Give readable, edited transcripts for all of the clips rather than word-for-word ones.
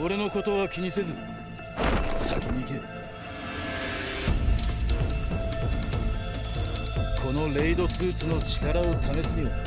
俺のことは気にせず先に行け。このレイドスーツの力を試すには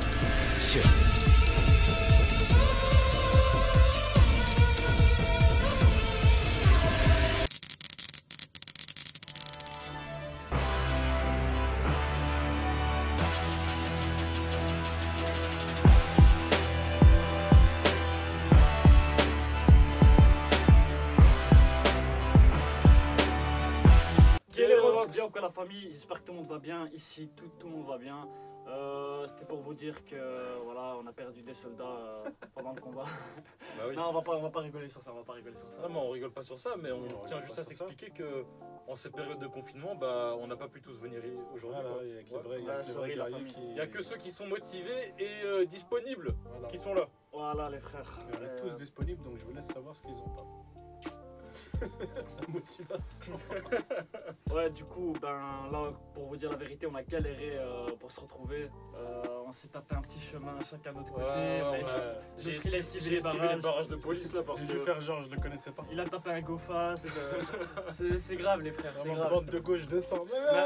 Bien encore la famille, j'espère que tout le monde va bien, ici tout le monde va bien. C'était pour vous dire que voilà, on a perdu des soldats pendant le combat. Bah oui. Non, on va pas rigoler sur ça, on va pas rigoler sur ça. Non, mais on rigole pas sur ça, mais on tient juste à s'expliquer que en ces périodes de confinement, bah, on n'a pas pu tous venir aujourd'hui. Il y a que ceux qui sont motivés et disponibles qui sont là. Voilà les frères. On est tous disponibles, donc je vous laisse savoir ce qu'ils ont pas. La motivation. Ouais, du coup, ben là, pour vous dire la vérité, on a galéré pour se retrouver. On s'est tapé un petit chemin chacun de notre côté. J'ai esquivé les barrages de police là parce J'ai que dû faire genre, je le connaissais pas. il a tapé un GoFa. C'est grave, les frères, c'est Vraiment, grave. bande de gauche descend.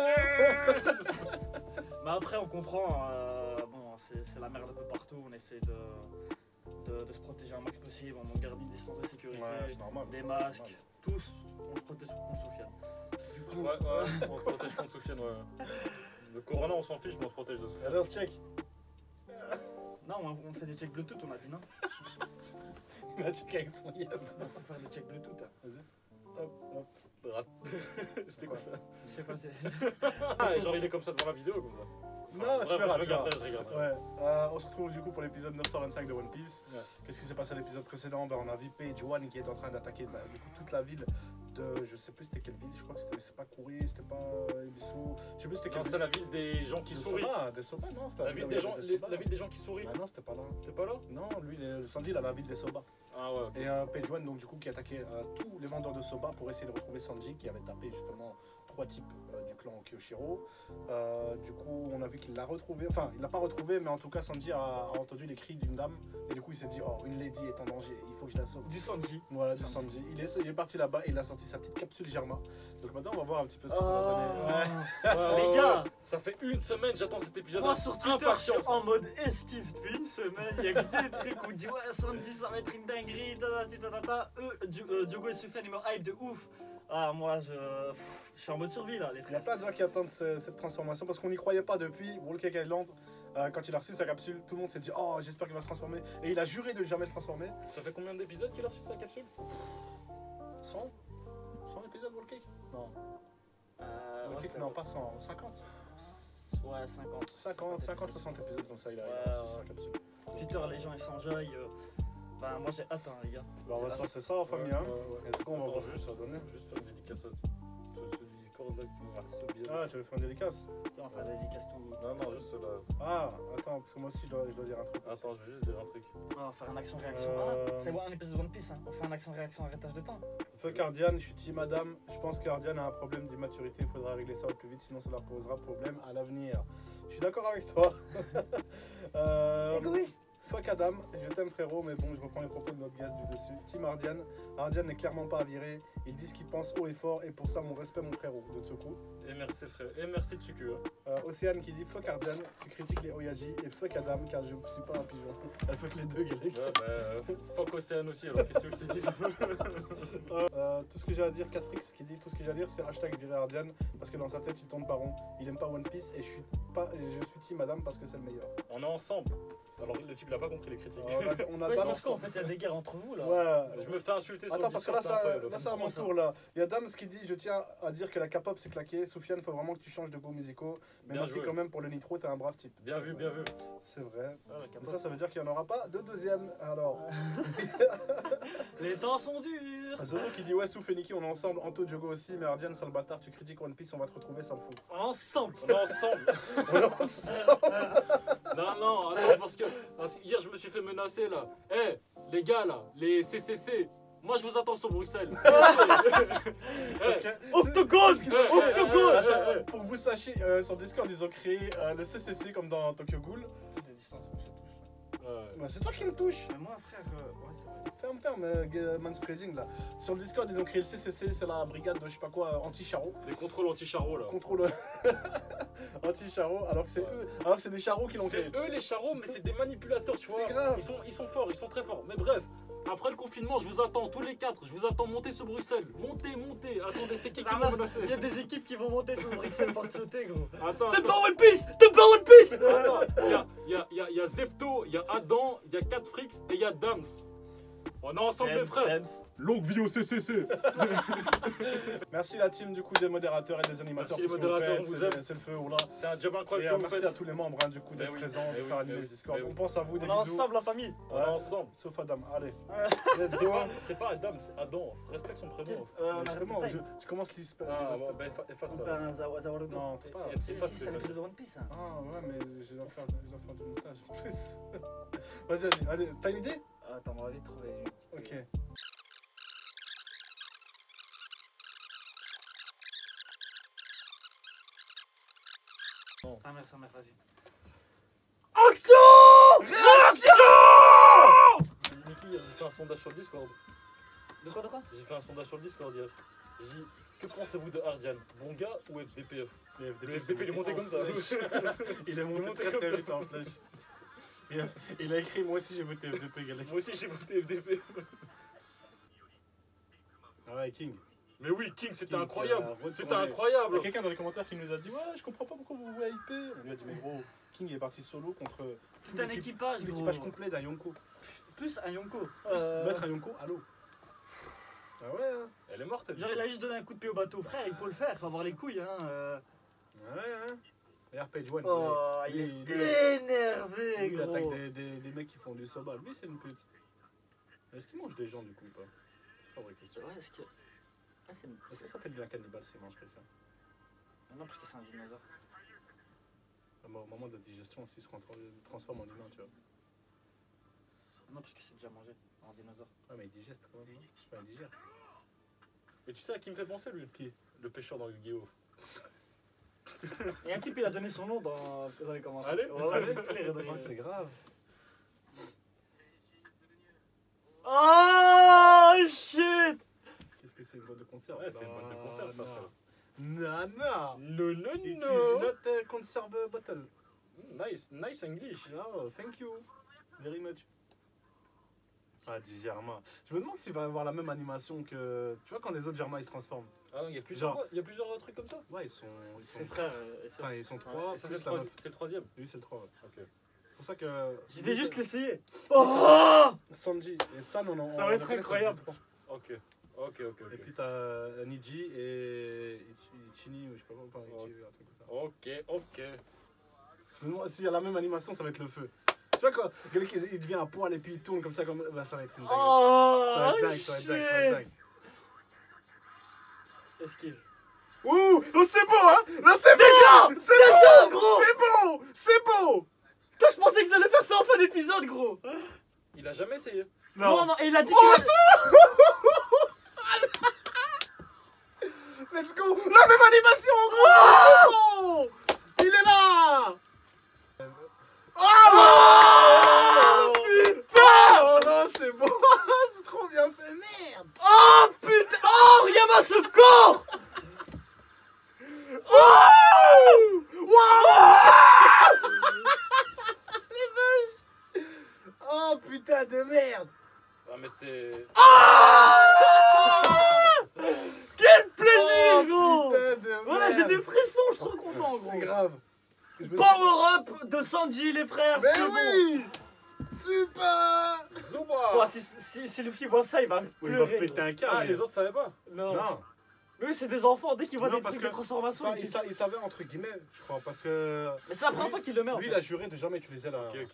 Mais après, on comprend. Bon, c'est la merde un peu partout. On essaie de se protéger un max possible. On garde une distance de sécurité, normal, des masques. Tous, on se protège contre Soufiane. Du coup, ouais, on se protège contre Soufiane. Ouais. Le corona, on s'en fiche, mais on se protège de Soufiane. Alors, check. non, on fait des checks Bluetooth, on a dit non. Il a checké avec son yep. On faut faire des checks Bluetooth. Vas-y. Hop, hop. C'était quoi ça? Je sais pas, c'est. Ah, genre il est comme ça devant la vidéo comme ça. Non, Bref, je verrai, je regarde. Ouais, on se retrouve du coup pour l'épisode 925 de One Piece. Ouais. Qu'est-ce qui s'est passé à l'épisode précédent? On a vu Page One qui est en train d'attaquer du coup toute la ville de. Je sais plus c'était quelle ville, je crois que c'était pas Kouri, c'était pas Ebisu. Je sais plus c'était quelle ville. C'est la ville des gens qui sourient. Des Soba, non, c'était la ville des gens qui sourient. Ah non, c'était pas là. C'était pas là? Non, lui, Sanji, il a la ville des Soba. Ah ouais. Okay. Et Page One, donc du coup, qui attaquait tous les vendeurs de Soba pour essayer de retrouver Sanji qui avait tapé justement 3 types du clan Kyoshiro. Du coup, on a vu qu'il l'a retrouvé. Enfin, il l'a pas retrouvé, mais en tout cas, Sanji a entendu les cris d'une dame. Et du coup, il s'est dit, oh, une lady est en danger, il faut que je la sauve. Du Sanji. Voilà, du Sanji. Il est parti là-bas et il a sorti sa petite capsule Germa. Donc maintenant, on va voir un petit peu ce que ça va donner. Les gars, ça fait une semaine, j'attends cet épisode. Moi, sur Twitter, je suis en mode esquive depuis une semaine. Il y a que des trucs où on dit, ouais, Sanji, ça va être une dinguerie. Diogo et Soufiane, ils me hype de ouf. Ah, moi, je suis en mode survie là, les frères. Il y a plein de gens qui attendent cette transformation parce qu'on n'y croyait pas depuis Whole Cake Island. Quand il a reçu sa capsule, tout le monde s'est dit, oh, j'espère qu'il va se transformer. Et il a juré de ne jamais se transformer. Ça fait combien d'épisodes qu'il a reçu sa capsule? 100 épisodes Whole Cake? Non. Whole Cake, non, pas 100, 50. Ouais, 50, 60 épisodes comme ça, il a reçu sa capsule. Twitter, les gens ils s'enjaillent. Bah, moi j'ai hâte, hein, les gars. Bah, on va se lancer ça en famille, hein. Est-ce qu'on va voir juste ça donner? Juste faire une dédicace à ce Discord là qui m'a bien. Ah, tu veux faire une dédicace? On va faire une dédicace tout. Non, juste là. Ah, attends, parce que moi aussi je dois dire un truc. Attends, je vais juste dire un truc. On va faire un action-réaction. C'est bon, un épisode de One Piece, hein. On fait un action-réaction arrêtage de temps. Fuck Ardian, je suis team madame. Je pense qu'Ardian a un problème d'immaturité. Il faudra régler ça au plus vite, sinon cela posera problème à l'avenir. Je suis d'accord avec toi. Égoïste. Fuck Adam, je t'aime frérot, mais bon, je reprends les propos de notre gaz du dessus. Team Ardian, Ardian n'est clairement pas à virer. Ils disent qu'ils pensent haut et fort, et pour ça, mon respect, mon frérot, de Tsuku. Et merci frère, et merci Tsuku. Océane qui dit fuck Ardian, tu critiques les Oyaji, et fuck Adam, car je ne suis pas un pigeon. Elle fuck les deux, Galek. Ouais, bah, fuck Océane aussi, alors qu'est-ce que je te dis? Tout ce que j'ai à dire, 4frix qui dit tout ce que j'ai à dire, c'est hashtag virer Ardian, parce que dans sa tête, il tourne pas rond. Il aime pas One Piece, et je suis team Adam parce que c'est le meilleur. On est ensemble. Alors le type il a pas compris les critiques. On a ouais, parce qu'en fait il y a des guerres entre vous là. Ouais. Je me fais insulter sur Attends, le parce que là c'est à mon tour là. Il y a Dams qui dit je tiens à dire que la K-pop c'est claqué. Soufiane, faut vraiment que tu changes de goût musicaux. Mais merci quand même pour le nitro, t'es un brave type. Bien vu. C'est vrai. Mais ça veut dire qu'il n'y en aura pas de deuxième. Alors. Les temps sont durs. Zozo qui dit ouais, Souf et Niki on est ensemble. Anto, Diogo aussi. Mais Ardian, sale bâtard, tu critiques One Piece, on va te retrouver, ça le fout. Ensemble. On est ensemble. Non, attends, parce que hier je me suis fait menacer là. Eh, les gars là, les CCC, moi je vous attends sur Bruxelles. Octogone. Pour que vous sachiez, sur Discord ils ont créé le CCC comme dans Tokyo Ghoul. Bah, c'est toi qui me touche. Mais moi, frère, ouais, c'est vrai. Ferme, manspreading là. Sur le Discord, ils ont créé le CCC, c'est la brigade de je sais pas quoi, anti-charreau. Les contrôles anti-charreaux là. Contrôle anti-charreau, alors que c'est eux, alors que c'est des charreaux qui l'ont C'est créé. eux les charreaux, mais c'est des manipulateurs, tu vois. C'est grave. Ils sont forts, ils sont très forts. Mais bref, après le confinement, je vous attends tous les 4. Je vous attends monter sur Bruxelles. Montez. Attendez, c'est qui Ça m'a va, menacé? il y a des équipes qui vont monter sur Bruxelles pour te sauter, gros. Attends. T'es pas One Piece! T'es pas One Piece! Attends, il y a Zepto, il y a Adam, il y a 4 Frix et il y a Dams. On est ensemble les frères. Longue vie au CCC. Merci la team du coup des modérateurs et des animateurs. Merci les pour ce que modérateurs, faites, on vous c'est- aime. C'est le feu, oula. C'est un job Et incroyable que vous merci faites. à tous les membres hein, du coup d'être oui, présents, eh de oui, faire animer eh ce oui, Discord. eh oui. On pense à vous, des On est bisous. ensemble, la famille. On est ensemble. Sauf Adam, allez. Let's C'est go. pas Adam, c'est Adam. Respecte son prénom. On a Vraiment, arrêté. je commence l'ISP. Ah, bon, bah, efface On ça. perd un Zawarudo. Non, faut pas. Et- efface C'est le- l'épisode de One Piece, hein. Ah ouais, mais je dois faire du montage en plus. Vas-y, allez, t'as une idée? Attends, on va vite trouver une petite. Ok. Ah, merde, vas-y. Niki, j'ai fait un sondage sur le Discord. De quoi? J'ai fait un sondage sur le Discord hier. J'ai dit, que pensez-vous de Ardian? Bon gars ou FDPF? Le FDP il est monté comme ça. Il est monté très très vite en flèche. Il a écrit moi aussi j'ai voté FDP Galec. Moi aussi j'ai voté FDP. Ah ouais, King. Mais oui, King, c'était King, incroyable. retourné. C'était Il y a incroyable. quelqu'un dans les commentaires qui nous a dit ouais je comprends pas pourquoi vous vous hypez. On lui a dit mais gros, King est parti solo contre Tout un équipage, tout gros. l'équipage complet d'un Yonko. Plus un Yonko. Plus mettre un Yonko à l'eau. Ah ouais hein. Elle est morte, elle. Genre, il a juste donné un coup de pied au bateau. Frère, il faut le faire, faut avoir les couilles, hein. Ouais hein. Regarde Page One. Oh, lui, il lui, est énervé, lui, il attaque gros. des mecs qui font du soba. Lui c'est une pute. Est-ce qu'il mange des gens du coup ou pas? C'est pas vraie question. Ouais, est-ce que. Ah, c'est une. Est-ce que ça fait de bien cannibale s'il mange quelqu'un? Non, parce que c'est un dinosaure. Au moment de la digestion aussi, il se transforme en humain, tu vois. Non, parce que c'est déjà mangé en dinosaure. Ah, mais il digeste quand même, non? C'est pas un digère. Mais tu sais à qui me fait penser lui? Qui? Le pêcheur dans Yu-Gi-Oh! Et un type, il a donné son nom dans les commentaires. Allez, Oh, c'est grave. Oh shit! Qu'est-ce que c'est une boîte de conserve? Ouais, c'est une boîte de conserve ça, frère. Nana! Non. It is not a conserve bottle. Nice English. Oh, thank you. Very much. Ah, dit Germain. Je me demande s'il va avoir la même animation que. Tu vois, quand les autres Germain ils se transforment. Ah non, il y a plusieurs trucs comme ça. Ouais, ils sont. Ses frères. Enfin, ils sont trois. Et ça c'est plus la meuf. le troisième. Lui, c'est le 3. Ouais. Ok. C'est pour ça que. Je vais juste l'essayer. Oh! Sanji et San, on en. Ça va être incroyable. Ok. Et puis t'as Niji et Ichini ou je sais pas quoi, enfin Ichi, un truc comme ça. Ok. Je me demande s'il y a la même animation, ça va être le feu. Tu vois quand quelqu'un il devient un poil et puis il tourne comme ça, bah, ça va être une dingue. Oh! Ça va être dingue, ça va être dingue, ça va être dingue. Esquive. Ouh, oh, c'est beau hein. Là c'est Déjà! beau. C'est Déjà, beau, gros. c'est beau, c'est beau. Toi, je pensais qu'ils allaient faire ça en fin d'épisode, gros. Il a jamais essayé. Non, et il a dit Oh, qu'il. Let's go. La même animation, gros. C'est beau. Il est là. Oh! Putain! Oh non, c'est beau. C'est trop bien fait, merde. Oh putain! Oh, Ryama se corps! Oh! Oh putain de merde! Ah mais c'est. Quel plaisir, Oh gros! putain de merde! Voilà, j'ai des frissons, je suis trop content, gros. C'est grave. Je me Power up de Sanji, les frères, Mais c'est oui! Super! Zoba. bon. Si Luffy voit ça, il va Il va pleurer. péter un câble. Ah les autres savaient pas. Non. Non. Mais oui, c'est des enfants, dès qu'ils voient Non, des parce trucs de que- transformation. Enfin, ils- il savait entre guillemets, je crois, parce que. Mais c'est la première lui- fois qu'il le met en Lui, fait. il a juré de jamais utiliser la. Ok.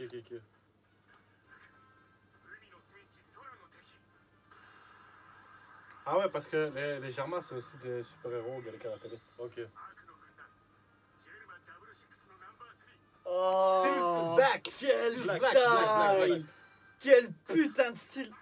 Ah ouais, parce que les Germains, c'est aussi des super-héros, Gallica à la télé. Ok. Oh, Steve back! quel Steve style! Black, Black, Black. Quel putain de style!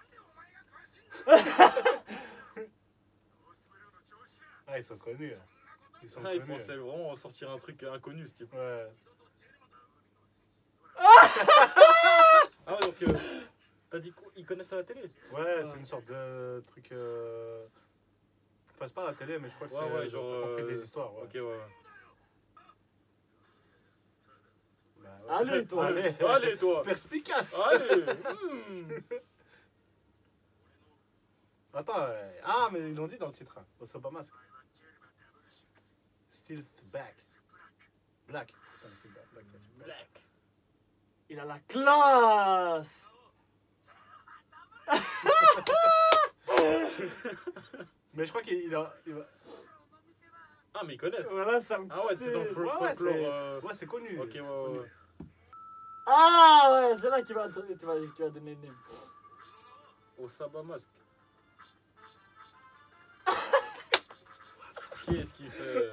Ah, ils sont connus. Hein. Ils sont Ah, il connus. pensait vraiment sortir un truc inconnu ce type. Ouais. Ah ouais, T'as dit quoi? Ils connaissent à la télé? Ouais, c'est une sorte de truc. Enfin, c'est pas à la télé, mais je crois que c'est. Ouais, genre. T'as compris des histoires. Ouais. Ok, ouais. Bah, Allez, toi. Allez, toi. Perspicace. Allez. Attends, ah, mais ils l'ont dit dans le titre. Hein. Osoba Mask. Stealth Back. Black. Putain, Stealth Black. Black. Il a la classe. Mais je crois qu'il a. Ah, mais ils connaissent. Voilà, ça me... Ah ouais, c'est dans le folklore. Ouais, c'est connu. Ok, ouais. Ah ouais, c'est là qu'il va donner le nez. Osoba Mask. Qui est-ce qui fait...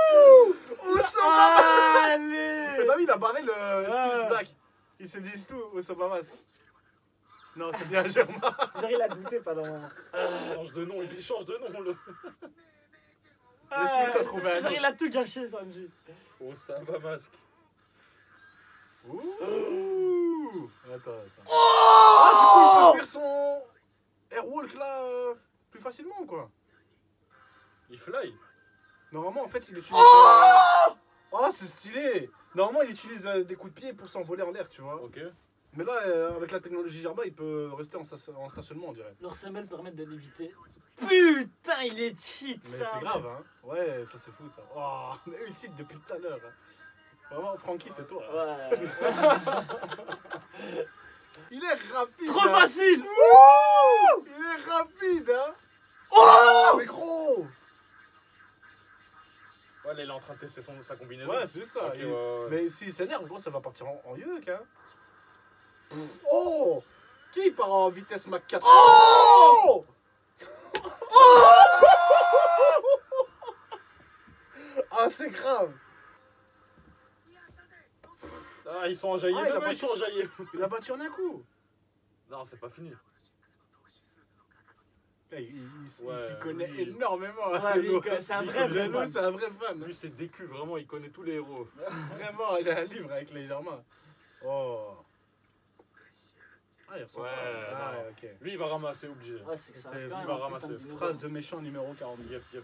Osoba Allez. Mais t'as vu, il a barré le Stealth Black. Ils se disent tout, Osoba Mask. Non, c'est bien Germain. Genre, il a douté pendant un moment. Il change de nom, le... Laisse-nous t'en trouver un Genre, autre. il a tout gâché, Sanji. Osoba Mask. Ouh. Attends. Ah, du coup, il peut faire son airwalk là plus facilement, quoi. Il fly. Normalement, en fait, il utilise. Oh, c'est stylé. Normalement, il utilise des coups de pied pour s'envoler en l'air, tu vois. Ok. Mais là, avec la technologie Germain, il peut rester en stationnement, on dirait. Leurs semelles permettent de l'éviter. Putain, il est cheat, Mais ça. c'est grave, hein. Ouais, ça c'est fou, ça. Oh, on a eu le titre depuis tout à l'heure. Hein. Vraiment, Francky, c'est toi. Ouais. Il est rapide. Trop hein. facile. Ouh, il est rapide, hein. Oh, mais gros. Ouais, là, il est en train de tester sa combinaison. Ouais, c'est ça. Ok, ouais. Mais s'il s'énerve, gros, ça va partir en yeuk, hein. Oh. Qui part en vitesse Mach 4? Oh. Ah, c'est grave. Ah, ils sont enjaillés. Ah, Ils sont enjaillés. Il a battu en un coup. Non, c'est pas fini. Il s'y Ouais, connaît lui- énormément. Ouais, lui, c'est un vrai Lelo, fan. c'est un vrai fan. Lui, c'est DQ, vraiment, il connaît tous les héros. Vraiment, il a un livre avec les Germains. Oh. Ah, il ressemble Ouais, pas. Ah, non. ok. Lui, il va ramasser, obligé. Ouais, c'est que ça C'est reste quand même il va un putain ramasser. de dinosaure. Phrase de méchant numéro 42. Yep.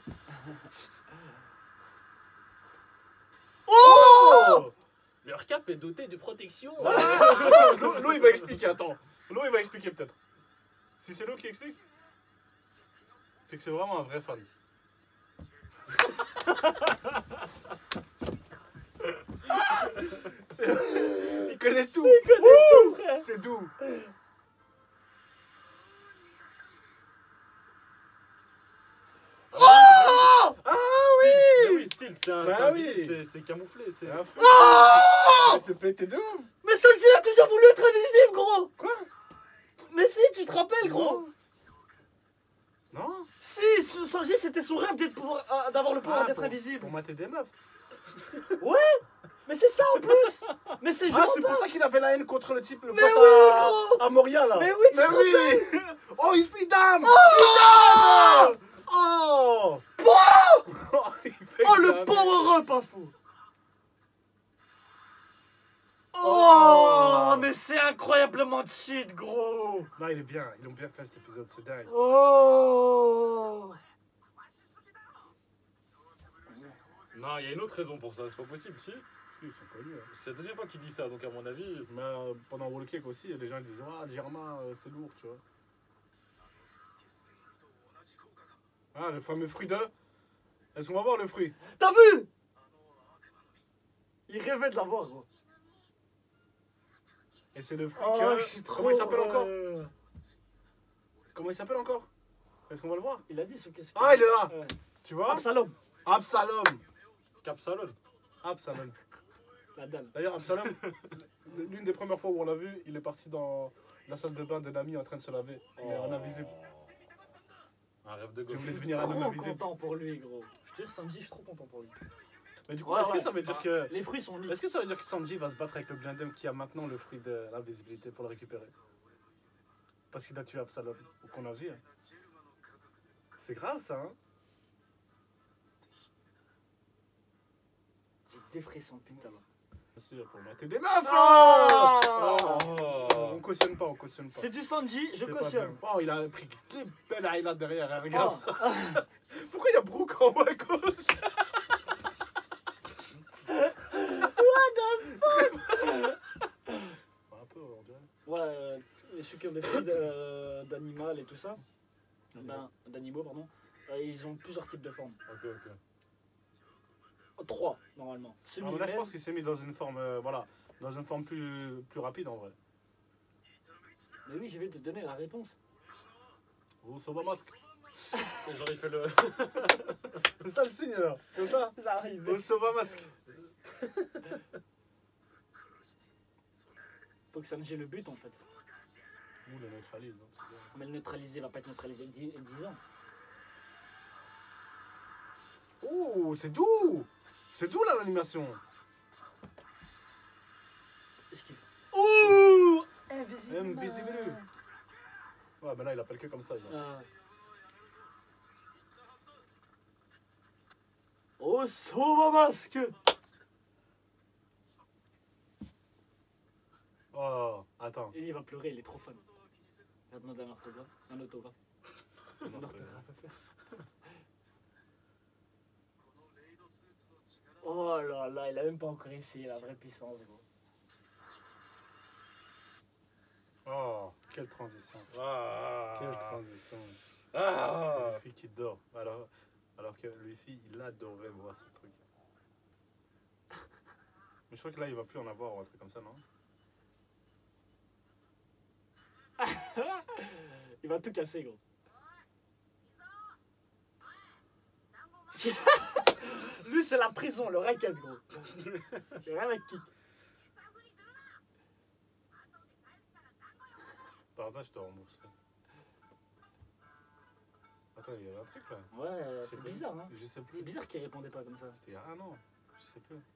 Oh. Leur cap est doté de protection. Lou, il va expliquer, attends. Lou, il va expliquer peut-être. Si c'est Lou qui explique, c'est que c'est vraiment un vrai fan. Il connaît tout. frère. C'est doux. Ah oui. Oui, style, Bah oui. c'est camouflé. C'est Un feu. Mais c'est pété de ouf. Mais Sanji a toujours voulu être invisible, gros. Quoi? Mais si, tu te rappelles, gros. Non. Si, Sanji, c'était son rêve d'avoir le pouvoir d'être invisible. Pour mater des meufs. Ouais. Mais c'est ça en plus. Mais c'est Ah, genre c'est pour ça qu'il avait la haine contre le type, le Mais pote oui, gros. à Moria, là. Mais oui, tu te oui. Oh, il fait dame. Oh. Oh. Il fait Oh, le dame. power-up, pas fou. Oh. Oh, mais c'est incroyablement cheat, gros. Non, il est bien. Ils l'ont bien fait cet épisode, c'est dingue. Oh. Non, il y a une autre raison pour ça, c'est pas possible, si. Si, ils sont connus. Hein. C'est la deuxième fois qu'il dit ça, donc à mon avis. Mais pendant Wall Cake aussi, il y a des gens qui disent ah, Germain, c'est lourd, tu vois. Ah, le fameux fruit de. Est-ce qu'on va voir le fruit? T'as vu? Il rêvait de l'avoir, gros. Et c'est le fruit Oh, que. je suis trop... Comment il s'appelle encore? Comment il s'appelle encore? Est-ce qu'on va le voir? Il a dit ce qu'est-ce que... Ah, il est là. Ouais. Tu vois? Absalom. Absalom. Capsalon. Absalom. La dalle. D'ailleurs, Absalom, l'une des premières fois où on l'a vu, il est parti dans la salle de bain de Nami en train de se laver. Il est en invisible. Un rêve de Je gosse. voulais devenir un homme Trop invisible. content pour lui, gros. Je te dis, Sanji, je suis trop content pour lui. Mais du coup, Ouais, est-ce que ouais. ça veut dire Ah, que. Les fruits sont lits. Est-ce que ça veut dire que Sanji va se battre avec le Blindem qui a maintenant le fruit de l'invisibilité pour le récupérer? Parce qu'il a tué Absalom, ou qu'on a vu. Hein. C'est grave ça, hein? J'ai des frissons, putain. Bien sûr, pour mater des meufs. On cautionne pas, on cautionne pas. C'est du Sanji, je C'est pas cautionne. bien. Oh, il a pris quelle belle highlight derrière, hein, regarde ça. Pourquoi il y a Brooke en haut à gauche? Un peu, on dirait. Ouais, ceux qui ont des filles d'animal et tout ça, d'animaux, pardon, ils ont plusieurs types de formes. Ok, ok. 3, normalement. Ah, mais là, je pense qu'il s'est mis dans une forme, voilà, dans une forme plus rapide en vrai. Mais oui, je vais te donner la réponse. Oh, Soba Masque. Genre, il fait le. C'est ça le signe alors, comme ça. Ça arrive. Oh, Soba Masque. Faut que Sanji le but en fait. Ou le neutralise. Hein, Mais le neutraliser va pas être neutralisé 10 ans. oh, c'est doux. C'est doux là l'animation. Esquive. Ouh, invisible. Invisible. Ouais, ben là il appelle que comme ça. Oh, Soba Masque. Oh, attends. Il va pleurer, il est trop fun. Regarde-moi d'un orthographe. Un autographe. Un orthographe. Oh là là, il a même pas encore essayé la vraie puissance, gros. Oh, quelle transition. Ah. Quelle transition. Ah. Luffy qui dort. Alors que Luffy, il adorait voir ce truc. Mais je crois que là, il va plus en avoir ou un truc comme ça, non? Il va tout casser, gros. Lui, c'est la prison, le racket, gros. J'ai rien à kick. Pardon, je te rembourse. Attends, il y avait un truc là. Ouais, c'est bizarre, hein. Je sais plus. C'est bizarre qu'il répondait pas comme ça. C'était il y a un an. Je sais plus.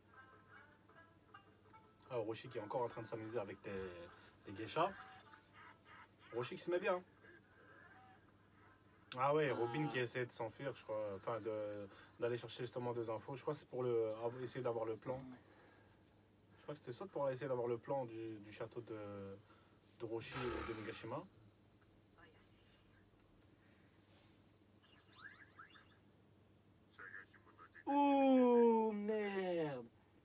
Ah, Orochi qui est encore en train de s'amuser avec les geishas. Orochi qui se met bien. Ah ouais, Robin qui essaie de s'enfuir, je crois. Enfin, d'aller chercher justement des infos. Je crois que c'est pour essayer d'avoir le plan. Je crois que c'était soit pour essayer d'avoir le plan du château de Roshi et de Nagashima. Ouh, merde.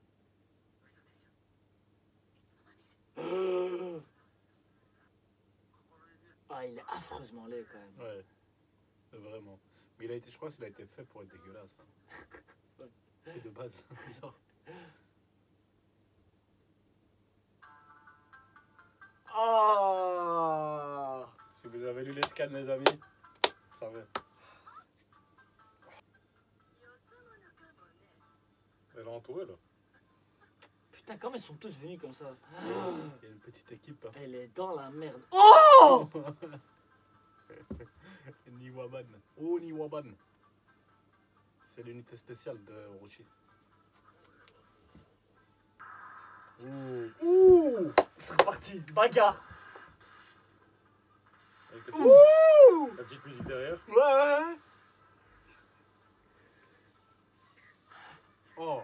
Ah, il est affreusement laid quand même. Ouais, vraiment. Mais je crois qu'il a été fait pour être dégueulasse. Hein. Ouais. C'est de base. Genre. Oh. Si vous avez lu les scans, les amis, ça va. Elle est entourée là. Putain, comment ils sont tous venus comme ça? Il y a une petite équipe. Hein. Elle est dans la merde. Oh. Niwaban. Oh, Niwaban. C'est l'unité spéciale de Orochi. Ouh. Ouh. C'est reparti. Bagarre. Avec Ouh. la petite musique derrière. Ouais. Oh.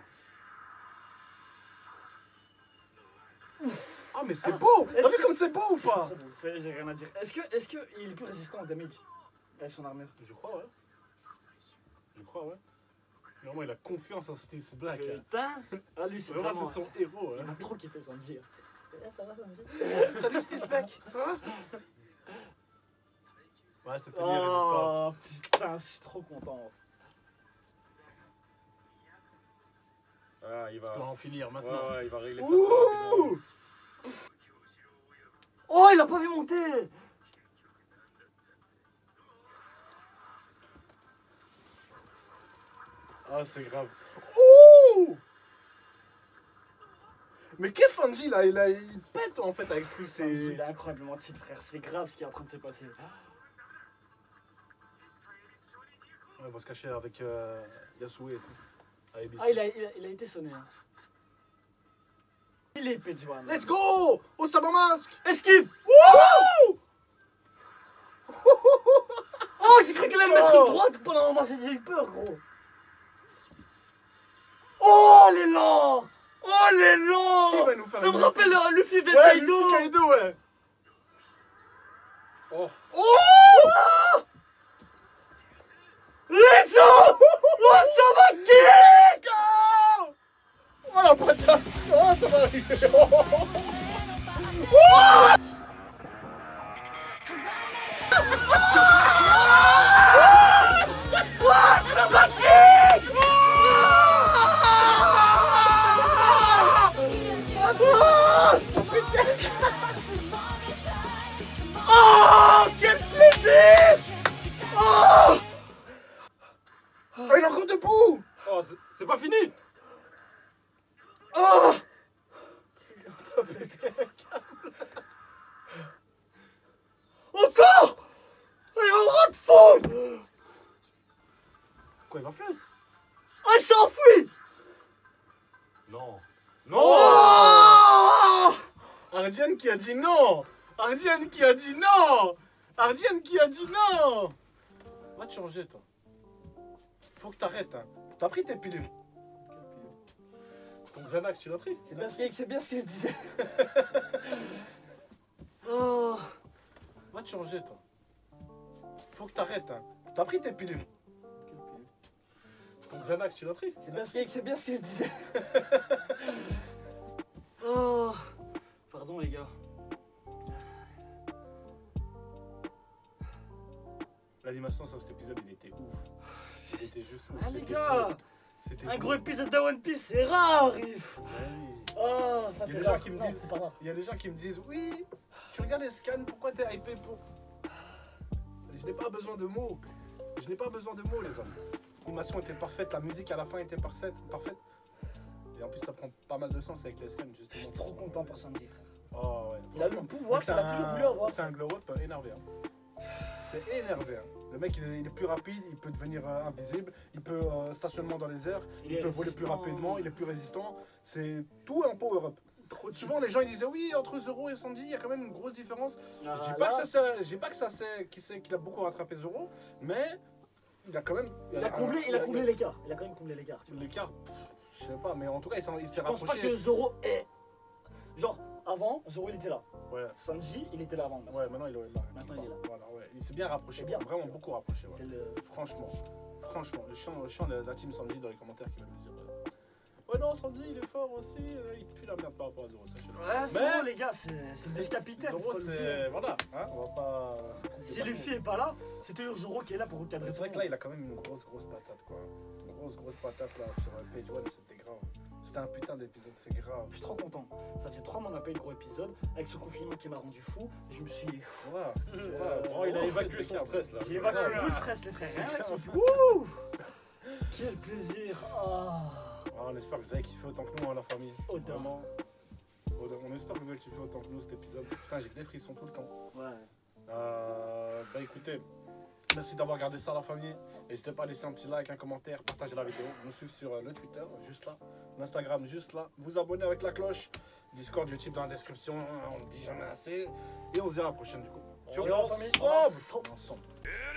Ah mais c'est beau. T'as vu comme c'est beau ou pas? J'ai rien à dire. Est-ce que il est plus résistant au damage avec son armure? Je crois, ouais. Je crois, ouais. Vraiment, il a confiance en Steel Black. Putain. Ah, lui, c'est Vraiment, vraiment... c'est son héros. Il Hein. m'a trop kiffé son dire. Ça va, Sanji? Salut Steel Black, ça va? Ouais, c'était lui Oh, résistant. putain, je suis trop content. Ah, il va. Tu dois en finir maintenant. Ouais, il va régler ça. Ouh. Oh, il a pas vu monter. Ah, c'est grave. Ouh. Mais qu'est-ce que Sanji là, il pète en fait avec ce truc. Il est incroyablement cheat, frère. C'est grave ce qui est en train de se passer. On va se cacher avec Yasue et tout. Ah, il a été sonné. Hein. Il est épée de joie. Let's go! Oh, ça masque! Esquive! Wouh! Oh, j'ai cru qu'elle allait mettre une droite pendant un moment, j'ai eu peur, gros. Oh, l'élan! Oh l'élan! Qui va nous faire Ça me une rappelle Luffy vs Ouais, Kaido! Luffy Kaido, ouais. Oh. Oh Let's go! Oh ça va kick! Go! Oh la patate! Oh, ça va arriver! Oh quel plaisir! Oh! Oh, il est encore debout! Oh, c'est pas fini! Oh! Encore! Il est en rang de fou! Quoi, il va flotte? Oh il s'enfuit! Non. Non! Oh! Ardian qui a dit non! Ardian qui a dit non! Ardian qui a dit non! Va te changer, toi. Faut que t'arrêtes, hein. T'as pris tes pilules? Ton Xanax, tu l'as pris? C'est bien ce que je disais. Oh. Va te changer, toi. Faut que t'arrêtes, hein. T'as pris tes pilules? Ton Xanax, tu l'as pris? C'est bien ce que je disais. Oh. Pardon les gars. L'animation sur cet épisode, il était ouf. Il était juste ouf. Ah les C'était gars, beau. C'était un beau. gros épisode de One Piece, c'est rare, Riff. Ouais, oui. Oh, enfin Il y a c'est des gens rare. qui me Non, disent- c'est pas rare. Il y a des gens qui me disent oui, tu regardes les scans, pourquoi t'es hypé pour. Je n'ai pas besoin de mots. Je n'ai pas besoin de mots, les hommes. L'animation était parfaite, la musique à la fin était parfaite. Et en plus, ça prend pas mal de sens avec les scans, Je justement. suis trop content pour Sandy, frère. Oh, ouais. Il a le Franchement. pouvoir Mais qu'il a toujours voulu avoir. C'est un glow-up énervé. Hein. C'est énervé. Hein. Le mec, il est plus rapide, il peut devenir invisible, il peut stationnement dans les airs, il est peut voler plus résistant. rapidement, il est plus résistant. C'est tout un power-up. Souvent, les gens ils disaient oui, entre Zoro et Sandy, il y a quand même une grosse différence. Je dis pas que ça, je dis pas que ça c'est qu'il a beaucoup rattrapé Zoro, mais il a quand même. Il a comblé l'écart. Il a quand même comblé l'écart. tu vois. L'écart, je sais pas, mais en tout cas, il s'est Je pense pas rapproché. que Zoro est. Genre, avant, Zoro il était là. Ouais. Sanji, il était là avant. Ouais, maintenant il est là. Maintenant, il est là. Voilà, ouais. Il s'est bien rapproché, C'est bien. vraiment beaucoup rapproché. Ouais. C'est le. Franchement, je chante la team Sanji dans les commentaires qui va me dire ouais non, Sanji il est fort aussi, il pue la merde par rapport à Zoro, sachez-le. Ouais, Zoro, les gars, c'est le vice-capitaine. Zoro faut le c'est. dire. Voilà, hein, on va pas. Si Luffy est pas là, c'est toujours Zoro qui est là pour recadrer. C'est vrai que là il a quand même une grosse patate quoi. Une grosse patate là sur Page One, c'était grave. C'était un putain d'épisode, c'est grave. Je suis trop content. Ça faisait 3 mois qu'on n'a pas eu de gros épisode. Avec ce confinement qui m'a rendu fou, je me suis. Voilà. Oh, il a évacué son stress là. J'ai évacué tout le stress, les frères. C'est Hein, grave. Wouh! Quel plaisir! Ah. On espère que vous avez kiffé autant que nous, hein, la famille. Oda. Vraiment. On espère que vous avez kiffé autant que nous cet épisode. Putain, j'ai que des frissons tout le temps. Ouais. Bah écoutez, merci d'avoir regardé ça la famille. N'hésitez pas à laisser un petit like, un commentaire, partager la vidéo. Nous suivre sur le Twitter, juste là. L'Instagram, juste là. Vous abonner avec la cloche. Discord, YouTube dans la description. On le dit jamais assez. Et on se dit à la prochaine du coup. On est ensemble. Ensemble.